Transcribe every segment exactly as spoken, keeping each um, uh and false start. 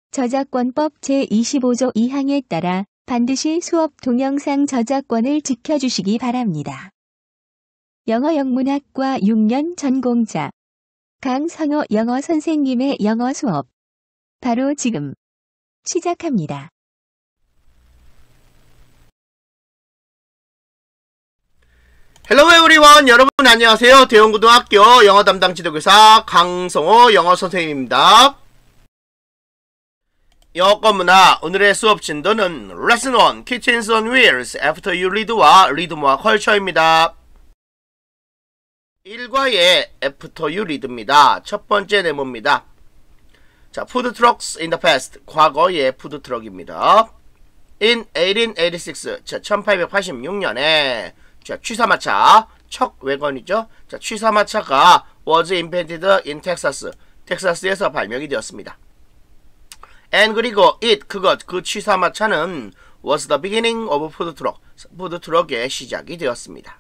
저작권법 제이십오조 이항에 따라 반드시 수업 동영상 저작권을 지켜주시기 바랍니다. 영어 영문학과 육 년 전공자 강선호 영어 선생님의 영어 수업 바로 지금 시작합니다. Hello everyone! 여러분 안녕하세요. 대원고등학교 영어 담당 지도교사 강성호 영어 선생님입니다. 영어권 문화 오늘의 수업 진도는 Lesson 일 Kitchens on Wheels After You Read와 Read More Culture입니다. 일과의 After You Read입니다. 첫 번째 네모입니다. 자, Food Trucks in the Past 과거의 푸드트럭입니다. In eighteen eighty-six 자, 천팔백팔십육 년에 자, 취사마차 척 외건이죠. 자, 취사마차가 was invented in Texas 텍사스에서 발명이 되었습니다. And 그리고 it 그것 그 취사마차는 was the beginning of food truck 푸드트럭의 시작이 되었습니다.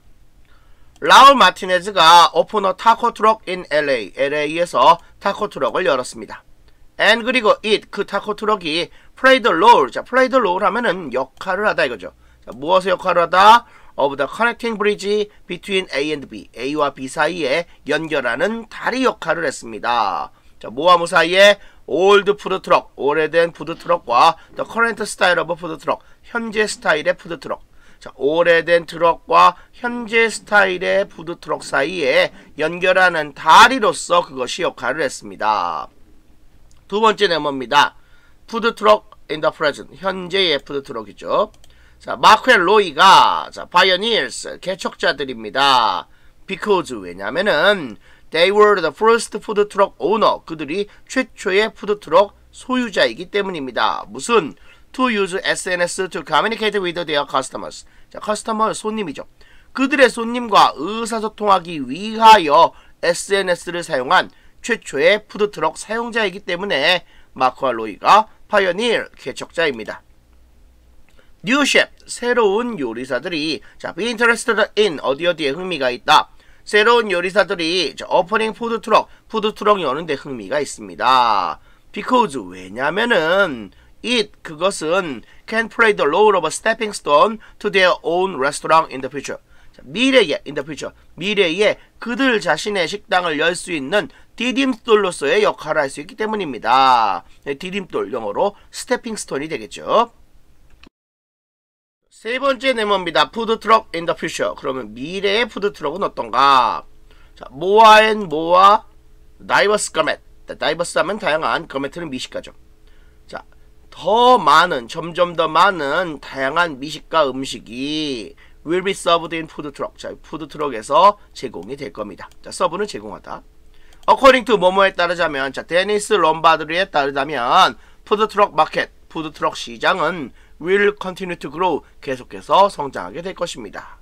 라울 마티네즈가 open a taco truck in 엘에이 엘에이에서 타코 트럭을 열었습니다. And 그리고 it 그 타코 트럭이 played the role 자 played the role 하면은 역할을 하다 이거죠. 자, 무엇의 역할을 하다? of the connecting bridge between A and B A와 B 사이에 연결하는 다리 역할을 했습니다. 자, 뭐와 뭐 사이에 old food truck 오래된 푸드 트럭과 the current style of food truck 현재 스타일의 푸드 트럭 자, 오래된 트럭과 현재 스타일의 푸드 트럭 사이에 연결하는 다리로서 그것이 역할을 했습니다. 두 번째 네모입니다. 푸드 트럭 in the present 현재의 푸드 트럭이죠. 자, 마크 앤 로이가 자, pioneers 개척자들입니다. because 왜냐면은 they were the first food truck owner 그들이 최초의 푸드 트럭 소유자이기 때문입니다. 무슨 to use 에스엔에스 to communicate with their customers 자, 커스터머 손님이죠. 그들의 손님과 의사소통하기 위하여 에스엔에스를 사용한 최초의 푸드트럭 사용자이기 때문에 마크와 로이가 파이어니어 개척자입니다. New chef 새로운 요리사들이 자, be interested in 어디 어디에 흥미가 있다. 새로운 요리사들이 자, opening 푸드트럭 푸드트럭 여는데 흥미가 있습니다. Because 왜냐면은 it 그것은 can play the role of a stepping stone to their own restaurant in the future. 자, 미래에 in the future 미래에 그들 자신의 식당을 열 수 있는 디딤돌로서의 역할을 할 수 있기 때문입니다. 디딤돌 영어로 stepping stone이 되겠죠. 세 번째 네모입니다. Food truck in the future. 그러면 미래의 푸드 트럭은 어떤가? 자, 모아 앤 모아 다이버스 거멧. 다이버스 하면 다양한 거멧은 미식가죠. 자, 더 많은 점점 더 많은 다양한 미식가 음식이 will be served in food truck. 자, 푸드 트럭에서 제공이 될 겁니다. 자, 서브는 제공하다. According to 뭐뭐에 따르자면 자, 데니스 롬바드리에 따르자면 푸드 트럭 마켓 푸드 트럭 시장은 will continue to grow 계속해서 성장하게 될 것입니다.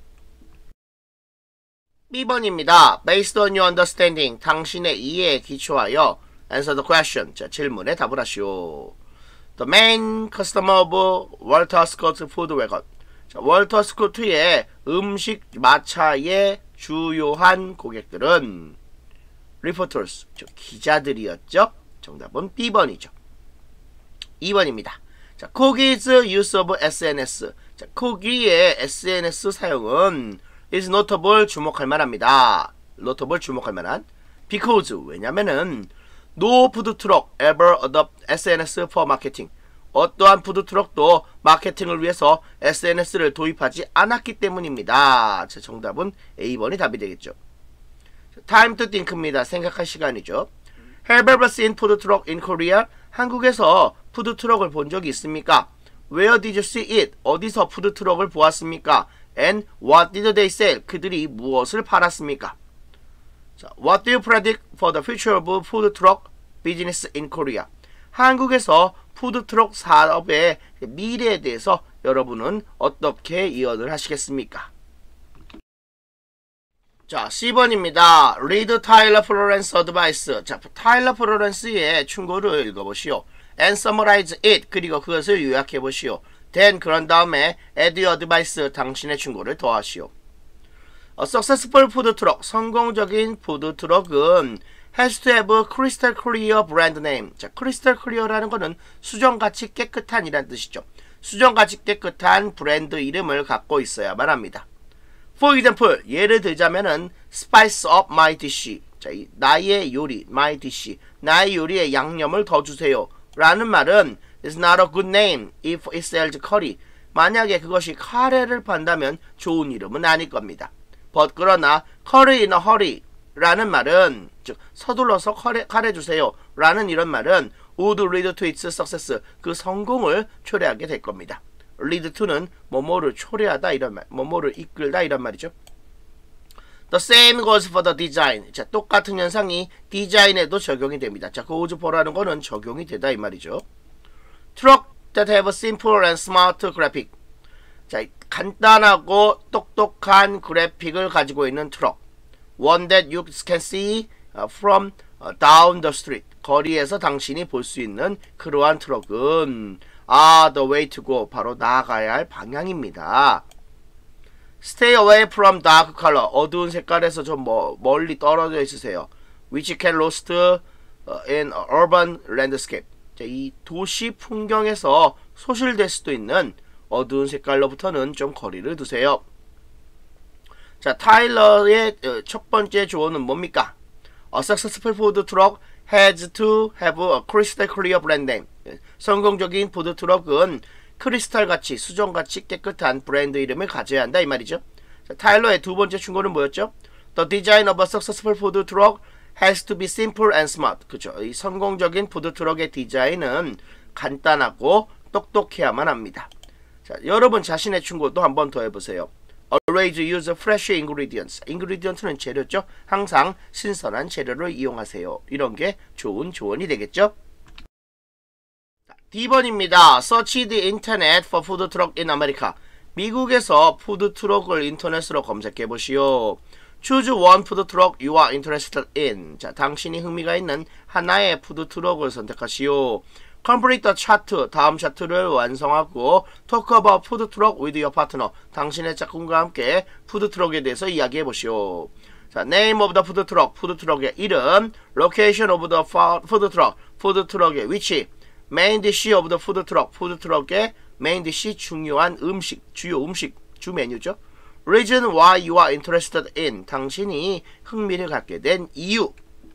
비 번입니다. Based on your understanding 당신의 이해에 기초하여 answer the question 자, 질문에 답을 하시오. The main customer of 월터 스코트 푸드 웨건 자, 월터 스코트의 음식 마차의 주요한 고객들은 reporters 즉 기자들이었죠. 정답은 비 번이죠. 이 번입니다. 자, 코기's use of 에스엔에스 자, 코기의 에스엔에스 사용은 is notable 주목할 만합니다. notable 주목할 만한 because 왜냐면은 no food truck ever adopt 에스엔에스 for marketing 어떠한 푸드 트럭도 마케팅을 위해서 에스엔에스를 도입하지 않았기 때문입니다. 자, 정답은 에이 번이 답이 되겠죠. Time to think입니다. 생각할 시간이죠. Have you ever seen food truck in Korea? 한국에서 푸드 트럭을 본 적이 있습니까? Where did you see it? 어디서 푸드 트럭을 보았습니까? And what did they sell? 그들이 무엇을 팔았습니까? 자, What do you predict for the future of food truck business in Korea? 한국에서 푸드 트럭 사업의 미래에 대해서 여러분은 어떻게 예언을 하시겠습니까? 자, 씨 번입니다. Read Tyler Florence advice. 자, 타일러 플로렌스의 충고를 읽어보시오. And summarize it. 그리고 그것을 요약해보시오. Then 그런 다음에 add your advice. 당신의 충고를 더하시오. A successful food truck. 성공적인 푸드 트럭은 has to have a crystal clear brand name. 자, crystal clear라는 거는 수정같이 깨끗한이란 뜻이죠. 수정같이 깨끗한 브랜드 이름을 갖고 있어야만 합니다. For example, 예를 들자면은 spice up my dish. 자, 이, 나의 요리, my dish. 나의 요리에 양념을 더 주세요. 라는 말은 is not a good name if it sells curry. 만약에 그것이 카레를 판다면 좋은 이름은 아닐 겁니다. But 그러나 curry in a hurry 라는 말은 즉 서둘러서 카레, 카레 주세요 라는 이런 말은 would lead to its success. 그 성공을 초래하게 될 겁니다. lead to는 뭐뭐를 초래하다 이런 말, 뭐뭐를 이끌다 이런 말이죠. The same goes for the design. 자, 똑같은 현상이 디자인에도 적용이 됩니다. 자, goes for라는 거는 적용이 되다 이 말이죠. Truck that have a simple and smart graphic. 자, 간단하고 똑똑한 그래픽을 가지고 있는 트럭. One that you can see from down the street. 거리에서 당신이 볼 수 있는 그러한 트럭은 are the way to go. 바로 나아가야 할 방향입니다. Stay away from dark color. 어두운 색깔에서 좀 뭐, 멀리 떨어져 있으세요. Which can lost in urban landscape. 자, 이 도시 풍경에서 소실될 수도 있는 어두운 색깔로부터는 좀 거리를 두세요. 자, 타일러의 첫 번째 조언은 뭡니까? A successful food truck has to have a crystal clear brand name. 성공적인 푸드 트럭은 크리스탈같이 수정같이 깨끗한 브랜드 이름을 가져야 한다 이 말이죠. 자, 타일러의 두 번째 충고는 뭐였죠? The design of a successful food truck has to be simple and smart. 그죠? 이 성공적인 푸드 트럭의 디자인은 간단하고 똑똑해야만 합니다. 자, 여러분 자신의 충고도 한번 더 해보세요. Always use fresh ingredients. ingredient는 재료죠. 항상 신선한 재료를 이용하세요. 이런 게 좋은 조언이 되겠죠. 디 번입니다. Search the internet for food truck in America. 미국에서 푸드 트럭을 인터넷으로 검색해 보시오. Choose one food truck you are interested in. 자, 당신이 흥미가 있는 하나의 푸드 트럭을 선택하시오. Complete the chart. 다음 차트를 완성하고 Talk about food truck with your partner. 당신의 짝꿍과 함께 푸드 트럭에 대해서 이야기해 보시오. 자, name of the food truck. 푸드 트럭의 이름. Location of the food truck. 푸드 트럭의 위치. Main dish of the food truck. 푸드 트럭의 메인 디시 중요한 음식, 주요 음식, 주 메뉴죠. Reason why you are interested in. 당신이 흥미를 갖게 된 이유.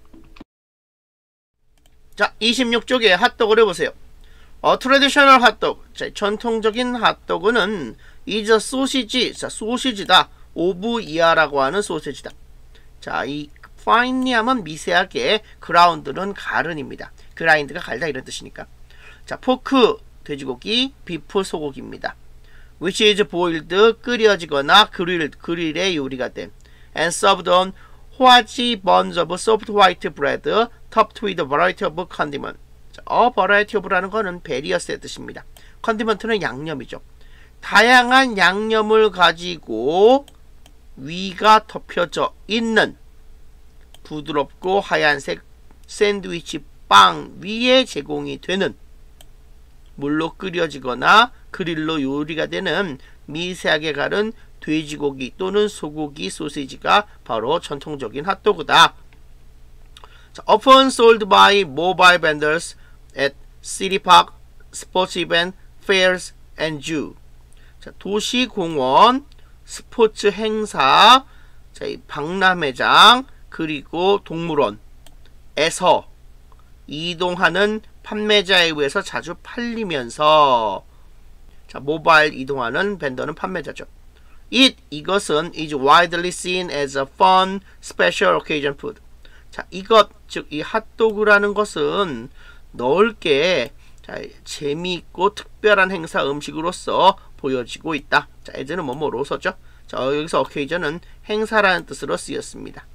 자, 이십육 쪽에 핫도그를 해보세요. 어, 트레디셔널 핫도그. 자, 전통적인 핫도그는 is a 소시지. 자, 소시지다. 오브 이하라고 하는 소시지다. 자, 이 finely 하면 미세하게, 그라운드는 가른입니다. 그라인드가 갈다 이런 뜻이니까. 자, 포크 돼지고기, 비프 소고기입니다. Which is boiled 끓여지거나 그릴 그릴에 요리가 됨. And served on 호아지 buns of soft white bread topped with a variety of condiment. 자, a variety of라는 거는 베리어스의 뜻입니다. 컨디먼트는 양념이죠. 다양한 양념을 가지고 위가 덮여져 있는 부드럽고 하얀색 샌드위치 빵 위에 제공이 되는, 물로 끓여지거나 그릴로 요리가 되는 미세하게 가른 돼지고기 또는 소고기 소시지가 바로 전통적인 핫도그다. 자, often sold by mobile vendors at city park, sports event, fairs, and zoo. 자, 도시 공원, 스포츠 행사, 자, 이 박람회장, 그리고 동물원에서 이동하는 판매자에 의해서 자주 팔리면서, 자, 모바일 이동하는 벤더는 판매자죠. It, 이것은 is widely seen as a fun, special occasion food. 자, 이것, 즉 이 핫도그라는 것은 넓게, 자, 재미있고 특별한 행사 음식으로서 보여지고 있다. 자, as는 뭐뭐로 썼죠. 자, 여기서 occasion은 행사라는 뜻으로 쓰였습니다.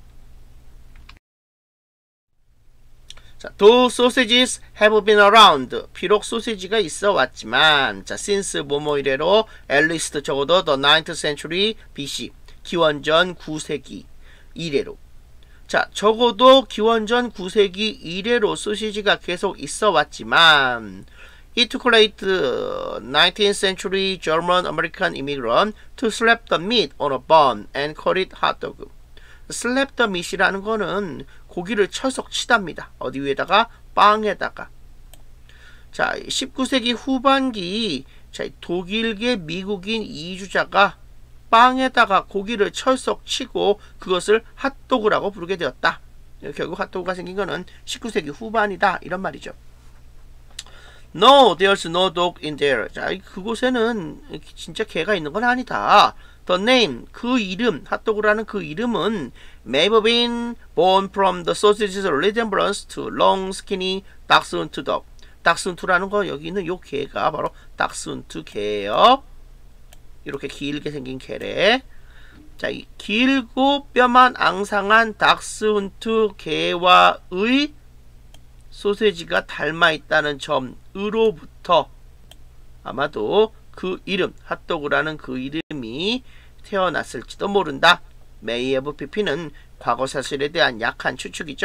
자, though sausages have been around. 비록 소시지가 있어 왔지만, 자, since 뭐뭐 이래로 at least 적어도 the ninth century 비씨. 기원전 구 세기 이래로. 자, 적어도 기원전 구 세기 이래로 소시지가 계속 있어 왔지만, it took late nineteenth century German American immigrant to slap the meat on a bun and call it hot dog. slap the meat이라는 거는 고기를 철썩 치답니다. 어디 위에다가? 빵에다가. 자, 십구 세기 후반기 자, 독일계 미국인 이주자가 빵에다가 고기를 철썩 치고 그것을 핫도그라고 부르게 되었다. 결국 핫도그가 생긴 거는 십구 세기 후반이다. 이런 말이죠. No, there's no dog in there. 자, 그곳에는 진짜 개가 있는 건 아니다. The name, 그 이름, 핫도그라는 그 이름은 may have been born from the sausage's resemblance to long, skinny, dachshund dog. 닥스훈트라는 거 여기 있는 요 개가 바로 닥스훈트 개예요. 이렇게 길게 생긴 개래. 자, 이 길고 뼈만 앙상한 닥스훈트 개와의 소세지가 닮아 있다는 점으로부터 아마도 그 이름, 핫도그라는 그 이름이 태어났을지도 모른다. may have pp는 과거 사실에 대한 약한 추측이죠.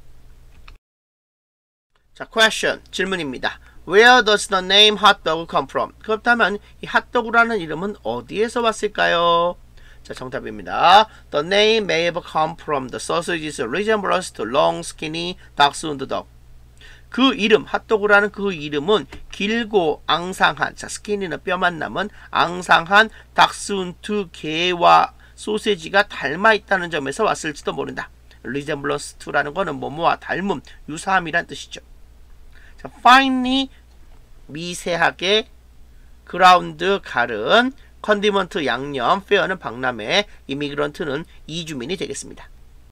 자, question, 질문입니다. Where does the name hotdog come from? 그렇다면 이 핫도그라는 이름은 어디에서 왔을까요? 자, 정답입니다. The name may have come from the sausage's resemblance to long, skinny, dachshund dog. 그 이름, 핫도그라는 그 이름은 길고 앙상한, 자, 스키니는 뼈만 남은 앙상한 닥스훈트 개와 소세지가 닮아 있다는 점에서 왔을지도 모른다. resemblance to라는 거는 뭐뭐와 닮음, 유사함이란 뜻이죠. 자, finely, 미세하게, 그라운드, 갈은, 컨디먼트, 양념, 페어는 박람회, 이미그런트는 이주민이 되겠습니다.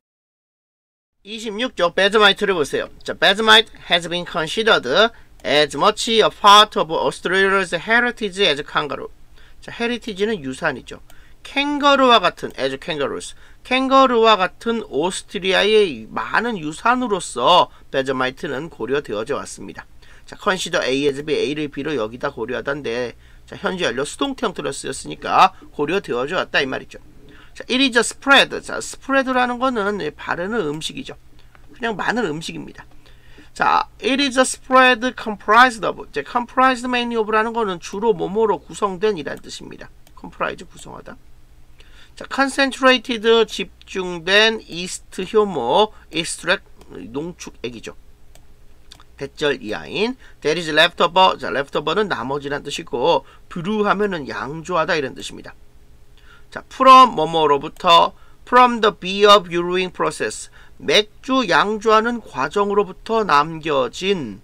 이십육 쪽 베즈마이트를 보세요. 자, 베즈마이트 has been considered as much a part of Australia's heritage as kangaroo. 자, heritage는 유산이죠. 캥거루와 같은 as kangaroos. 캥거루와 같은 오스트리아의 많은 유산으로서 베즈마이트는 고려되어져 왔습니다. 자, consider A as B, A를 B로 여기다 고려하던데, 자, 현재 완료 수동태 형태로 쓰였으니까 고려되어져 왔다 이 말이죠. 자, it is a spread. 자, spread라는 거는 바르는 음식이죠. 그냥 많은 음식입니다. 자, it is a spread comprised of. 자, comprised mainly of라는 거는 주로 뭐뭐로 구성된 이란 뜻입니다. comprise 구성하다. 자, concentrated 집중된 yeast 효모 extract 농축액이죠. 대절 이하인. that is leftover. 자, leftover는 나머지란 뜻이고 브루하면은 양조하다 이런 뜻입니다. 자, from 뭐뭐로부터 from the beer brewing process. 맥주 양조하는 과정으로부터 남겨진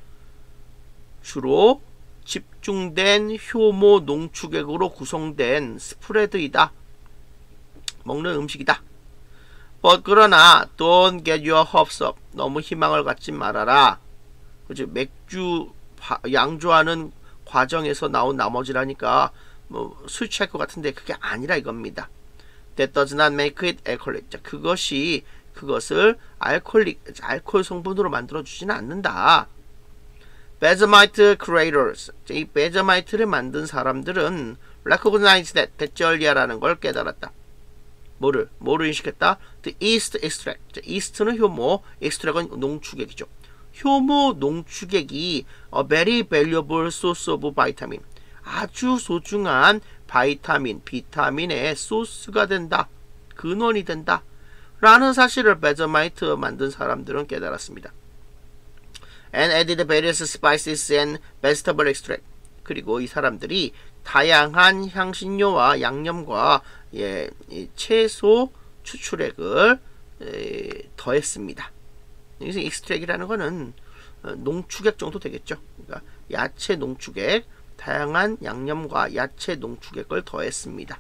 주로 집중된 효모 농축액으로 구성된 스프레드이다. 먹는 음식이다. but 그러나 don't get your hopes up. 너무 희망을 갖지 말아라. 그죠? 맥주 양조하는 과정에서 나온 나머지라니까 뭐 술 취할 것 같은데 그게 아니라 이겁니다. That does not make it alcoholic. 자, 그것이 그것을 알코올릭, 알코올 성분으로 만들어주지는 않는다. 베즈마이트 creators. 이 베즈마이트를 만든 사람들은 recognize that, 대절리아라는 걸 깨달았다. 뭐를? 뭐를 인식했다? The yeast extract. 자, yeast는 효모, extract은 농축액이죠. 효모 농축액이 a very valuable source of vitamin. 아주 소중한 바이타민, 비타민의 소스가 된다. 근원이 된다. 라는 사실을 베즈마이트 만든 사람들은 깨달았습니다. And added various spices and vegetable extract. 그리고 이 사람들이 다양한 향신료와 양념과 예, 채소 추출액을 예, 더했습니다. 여기서 extract이라는 거는 농축액 정도 되겠죠. 그러니까 야채 농축액, 다양한 양념과 야채 농축액을 더했습니다.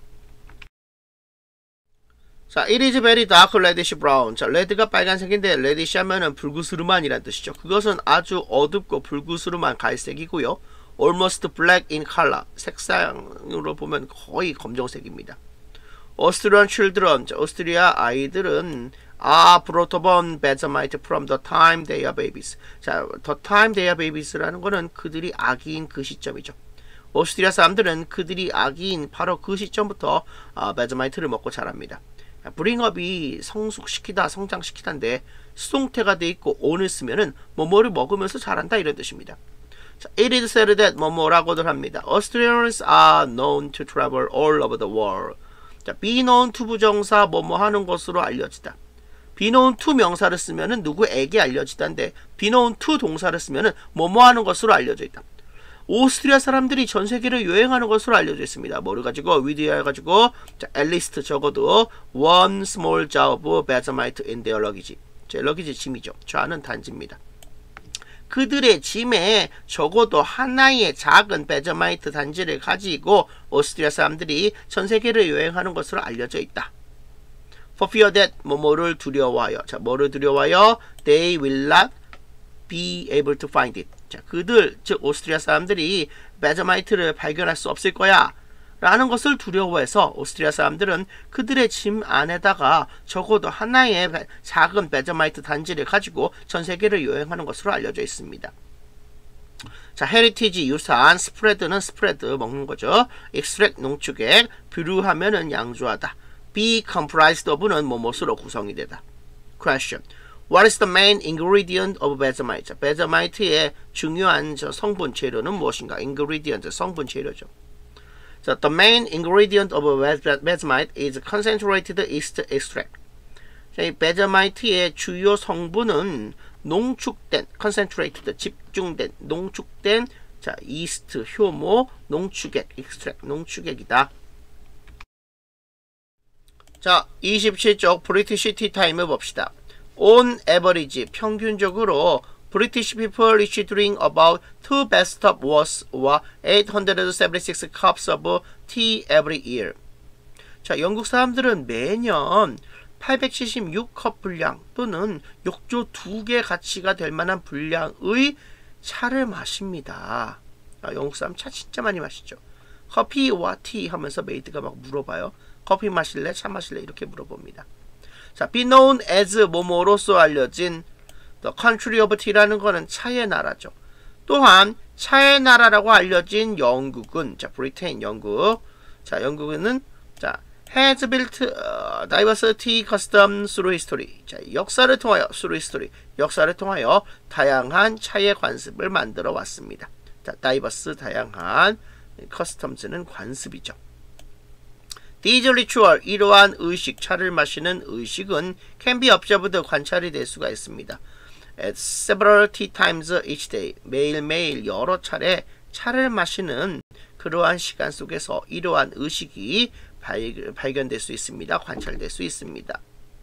자, it is very dark reddish brown. 자, 레드가 빨간색인데 reddish 하면은 불구스름한이란 뜻이죠. 그것은 아주 어둡고 불구스름한 갈색이고요. almost black in color. 색상으로 보면 거의 검정색입니다. Austrian children. 자, 오스트리아 아이들은 are brought up on Vegemite from the time they are babies. 자, the time they are babies라는 거는 그들이 아기인 그 시점이죠. 오스트리아 사람들은 그들이 아기인 바로 그 시점부터 어, 베즈마이트를 먹고 자랍니다. 브링업이 성숙시키다, 성장시키다인데 수동태가 돼 있고 on을 쓰면은 뭐뭐를 먹으면서 자란다 이런 뜻입니다. 자, it is said that 뭐뭐라고들 합니다. Australians are known to travel all over the world. 자, be known to 부정사 뭐뭐 하는 것으로 알려지다. be known to 명사를 쓰면은 누구에게 알려지다인데 be known to 동사를 쓰면은 뭐뭐 하는 것으로 알려져 있다. 오스트리아 사람들이 전 세계를 여행하는 것으로 알려져 있습니다. 뭐를 가지고 위드에 가지고 자, at least 적어도 one small jar of Vegemite in their luggage. 제 luggage 짐이죠. 좌는 단지입니다. 그들의 짐에 적어도 하나의 작은 베저마이트 단지를 가지고 오스트리아 사람들이 전 세계를 여행하는 것으로 알려져 있다. For fear that 뭐뭐를 두려워하여. 자, 뭐를 두려워하여? They will not be able to find it. 자, 그들, 즉 오스트리아 사람들이 베저마이트를 발견할 수 없을 거야 라는 것을 두려워해서 오스트리아 사람들은 그들의 짐 안에다가 적어도 하나의 배, 작은 베저마이트 단지를 가지고 전 세계를 여행하는 것으로 알려져 있습니다. 자, 헤리티지 유산, 스프레드는 스프레드 먹는 거죠. 익스트랙 농축액, 브루하면은 양조하다. be comprised of는 뭐뭐으로 구성이 되다. Question. What is the main ingredient of Vegemite? 베저마이트의 중요한 저 성분 재료는 무엇인가? ingredient, 성분 재료죠. 자, the main ingredient of Vegemite is concentrated yeast extract. 자, 이 베저마이트의 주요 성분은 농축된, concentrated, 집중된, 농축된 자, yeast, 효모, 농축액, extract, 농축액이다. 자, 이십칠 쪽 브리티시 티타임을 봅시다. On average, 평균적으로 British people each drink about two bathtub worth or eight hundred seventy-six cups of tea every year. 자, 영국 사람들은 매년 팔백칠십육 컵 분량 또는 욕조 두 개 가치가 될 만한 분량의 차를 마십니다. 아, 영국 사람 차 진짜 많이 마시죠. 커피와 티 하면서 메이드가 막 물어봐요. 커피 마실래? 차 마실래? 이렇게 물어봅니다. 자, be known as 뭐뭐로서 알려진 the country of tea라는 거는 차의 나라죠. 또한 차의 나라라고 알려진 영국은 자, 브리테인 영국. 자, 영국은 자, has built uh, diverse tea customs through history. 자, 역사를 통하여 through history. 역사를 통하여 다양한 차의 관습을 만들어 왔습니다. 자, diverse 다양한 customs는 관습이죠. These ritual, 이러한 의식, 차를 마시는 의식은 can be observed, 관찰이 될 수가 있습니다. At several tea times each day, 매일매일 여러 차례 차를 마시는 그러한 시간 속에서 이러한 의식이 발, 발견될 수 있습니다. 관찰될 수 있습니다.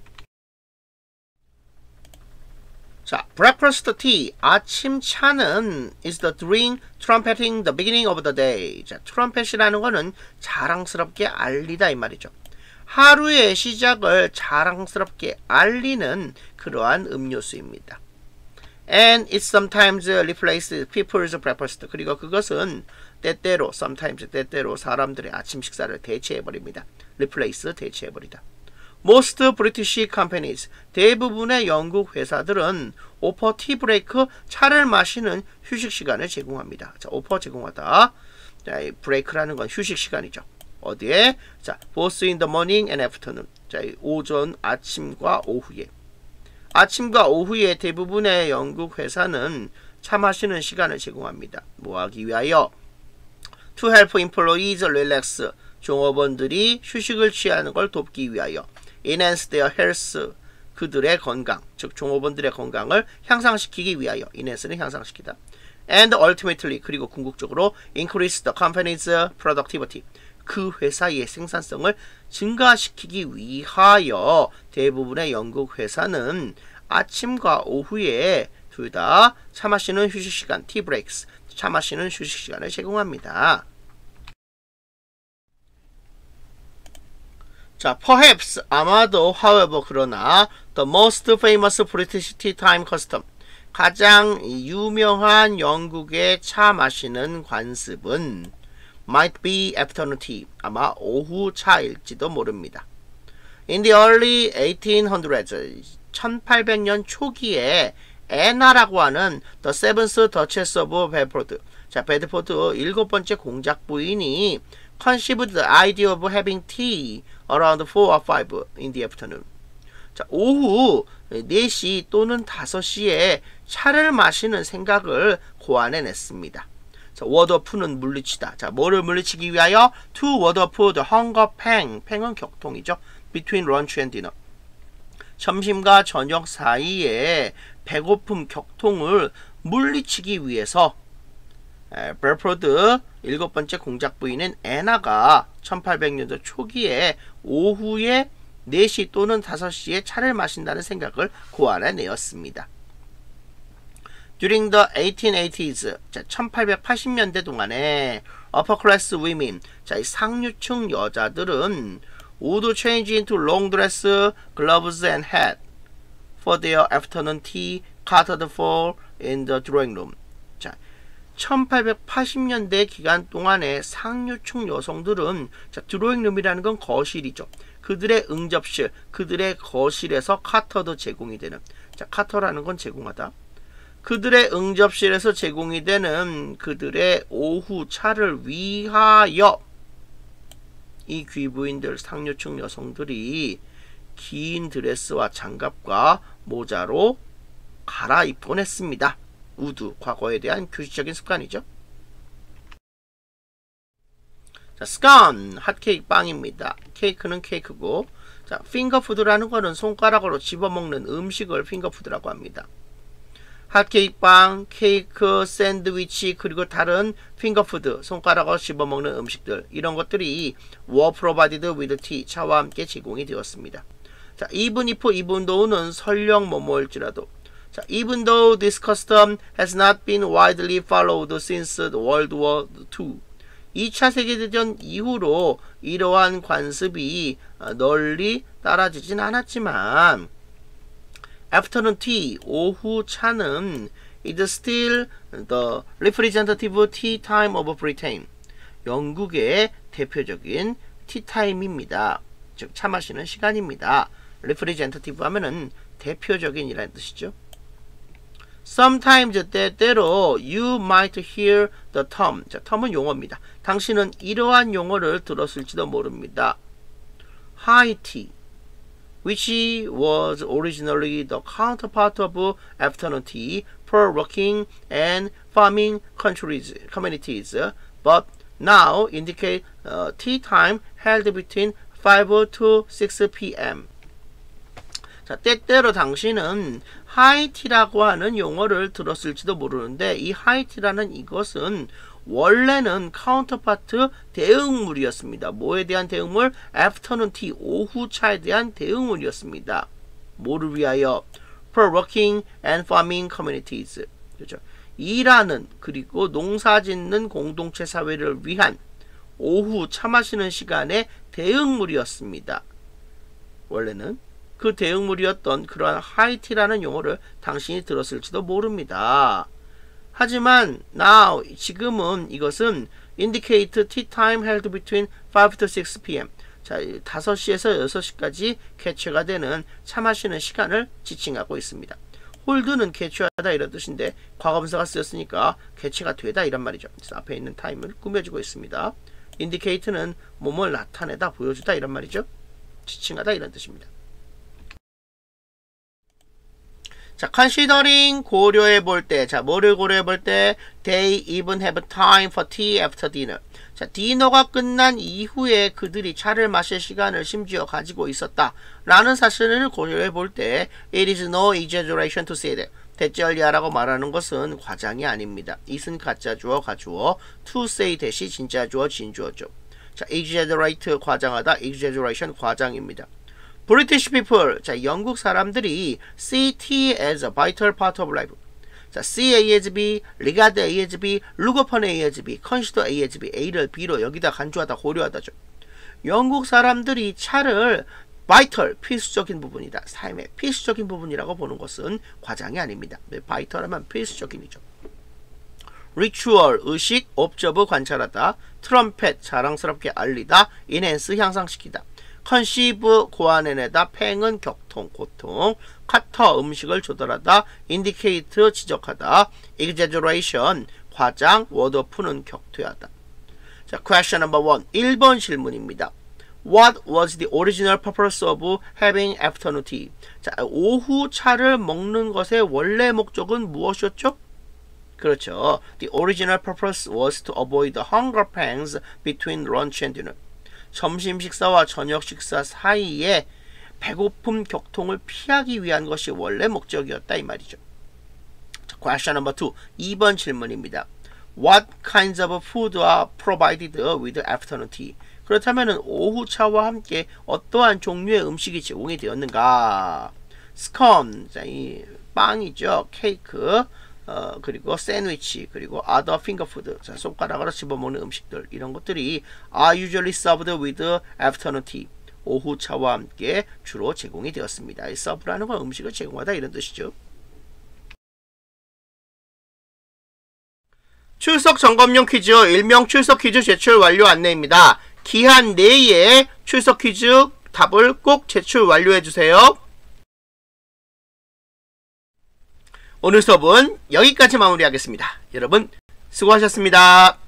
자, breakfast tea, 아침 차는 is the drink trumpeting the beginning of the day. 자, 트럼펫이라는 거는 자랑스럽게 알리다 이 말이죠. 하루의 시작을 자랑스럽게 알리는 그러한 음료수입니다. And it sometimes replaces people's breakfast. 그리고 그것은 때때로, sometimes 때때로 사람들의 아침 식사를 대체해버립니다. replace, 대체해버리다. Most British companies, 대부분의 영국 회사들은 offer tea break, 차를 마시는 휴식 시간을 제공합니다. 자, offer 제공하다. 자, 이 break라는 건 휴식 시간이죠. 어디에? 자, both in the morning and afternoon. 자, 오전, 아침과 오후에. 아침과 오후에 대부분의 영국 회사는 차 마시는 시간을 제공합니다. 뭐 하기 위하여? To help employees relax. 종업원들이 휴식을 취하는 걸 돕기 위하여. Enhance their health. 그들의 건강, 즉 종업원들의 건강을 향상시키기 위하여. Enhance는 향상시키다. And ultimately, 그리고 궁극적으로 increase the company's productivity. 그 회사의 생산성을 증가시키기 위하여 대부분의 영국 회사는 아침과 오후에 둘 다 차 마시는 휴식 시간, tea breaks, 차 마시는 휴식 시간을 제공합니다. 자, perhaps, 아마도, however, 그러나 the most famous British tea time custom, 가장 유명한 영국의 차 마시는 관습은 might be afternoon tea, 아마 오후 차일지도 모릅니다. In the early eighteen hundreds, 천팔백 년 초기에 애나라고 하는 the seventh Duchess of Bedford, 자, 베드포드 일곱 번째 공작 부인이 conceived the idea of having tea around four or five in the afternoon. 자, 오후 네 시 또는 다섯 시에 차를 마시는 생각을 고안해냈습니다. 자, ward off는 물리치다. 자, 뭐를 물리치기 위하여? To ward off the hunger pang. 팽은 격통이죠. Between lunch and dinner. 점심과 저녁 사이에 배고픔 격통을 물리치기 위해서 베르포드 일곱 번째 공작 부인인 애나가 천팔백 년도 초기에 오후에 네 시 또는 다섯 시에 차를 마신다는 생각을 고안해내었습니다. During the eighteen eighties, 자, 천팔백팔십 년대 동안에 upper class women, 자, 이 상류층 여자들은 would change into long dress, gloves and hat for their afternoon tea catered for in the drawing room. 자, 천팔백팔십 년대 기간 동안에 상류층 여성들은, 자, 드로잉룸이라는 건 거실이죠. 그들의 응접실, 그들의 거실에서 카터도 제공이 되는, 자, 카터라는 건 제공하다. 그들의 응접실에서 제공이 되는 그들의 오후 차를 위하여 이 귀부인들 상류층 여성들이 긴 드레스와 장갑과 모자로 갈아입곤 했습니다. 우드, 과거에 대한 규칙적인 습관이죠. 자, 스콘, 핫케이크 빵입니다. 케이크는 케이크고, 자, 핑거푸드라는 거는 손가락으로 집어먹는 음식을 핑거푸드라고 합니다. 핫케이크 빵, 케이크, 샌드위치, 그리고 다른 핑거푸드, 손가락으로 집어먹는 음식들, 이런 것들이 were provided with tea, 차와 함께 제공이 되었습니다. 자, even if, even though는 설령 뭐뭐일지라도, 자, even though this custom has not been widely followed since World War 투, 이 차 세계대전 이후로 이러한 관습이 널리 따라지진 않았지만 afternoon tea, 오후 차는 is still the representative tea time of Britain, 영국의 대표적인 티타임입니다. 즉, 차 마시는 시간입니다. representative 하면은 대표적인 이라는 뜻이죠. Sometimes, 때때로 you might hear the term. 자, term은 용어입니다. 당신은 이러한 용어를 들었을지도 모릅니다. High tea, which was originally the counterpart of afternoon tea for working and farming countries, communities, but now indicate uh, tea time held between five to six p m 자, 때때로 당신은 하이티라고 하는 용어를 들었을지도 모르는데, 이 하이티라는 이것은 원래는 카운터파트 대응물이었습니다. 뭐에 대한 대응물? 애프터눈 티, 오후 차에 대한 대응물이었습니다. 뭐를 위하여? For working and farming communities. 그렇죠. 일하는, 그리고 농사짓는 공동체 사회를 위한 오후 차 마시는 시간의 대응물이었습니다. 원래는 그 대응물이었던 그러한 하이티라는 용어를 당신이 들었을지도 모릅니다. 하지만 now, 지금은 이것은 indicate tea time held between five to six p m 자, 다섯 시에서 여섯 시까지 개최가 되는 차 마시는 시간을 지칭하고 있습니다. 홀드는 개최하다 이런 뜻인데 과거분사가 쓰였으니까 개최가 되다 이란 말이죠. 그래서 앞에 있는 타임을 꾸며주고 있습니다. indicate는 뭐뭘 나타내다, 보여주다 이런 말이죠. 지칭하다 이런 뜻입니다. 자, considering, 고려해 볼 때, 자, 뭐를 고려해 볼 때, they even have time for tea after dinner. 자, 디너가 끝난 이후에 그들이 차를 마실 시간을 심지어 가지고 있었다 라는 사실을 고려해 볼 때, it is no exaggeration to say that. 대절리하라고 말하는 것은 과장이 아닙니다. it은 가짜 주어, 가주어, to say 대시 진짜 주어, 진주어죠. 자, exaggerate, 과장하다, exaggeration, 과장입니다. British people, 자, 영국 사람들이 see tea as a vital part of life. 자, see A as B, regard A as B, look upon A as B, consider A as B, A를 B로 여기다 간주하다, 고려하다죠. 영국 사람들이 차를 vital, 필수적인 부분이다. 삶의 필수적인 부분이라고 보는 것은 과장이 아닙니다. vital하면 필수적인이죠. ritual, 의식, observe, 관찰하다, trumpet, 자랑스럽게 알리다, enhance, 향상시키다. conceive, 고안해내다, pain은 격통, 고통, cutter, 음식을 조달하다, indicate, 지적하다, exaggeration, 과장, word프는 격퇴하다. 자, question number one. 일 번 질문입니다. What was the original purpose of having afternoon tea? 자, 오후 차를 먹는 것의 원래 목적은 무엇이었죠? 그렇죠. The original purpose was to avoid the hunger pangs between lunch and dinner. 점심 식사와 저녁 식사 사이에 배고픔 격통을 피하기 위한 것이 원래 목적이었다 이 말이죠. 자, question number two. 이 번 질문입니다. What kinds of food are provided with afternoon tea? 그렇다면 오후 차와 함께 어떠한 종류의 음식이 제공이 되었는가? 스콘, 자, 이 빵이죠. 케이크, 어, 그리고 샌드위치, 그리고 other finger food, 자, 손가락으로 집어먹는 음식들, 이런 것들이 are usually served with afternoon tea. 오후 차와 함께 주로 제공이 되었습니다. 이 serve라는 건 음식을 제공하다 이런 뜻이죠. 출석 점검용 퀴즈, 일명 출석 퀴즈 제출 완료 안내입니다. 기한 내에 출석 퀴즈 답을 꼭 제출 완료해 주세요. 오늘 수업은 여기까지 마무리하겠습니다. 여러분 수고하셨습니다.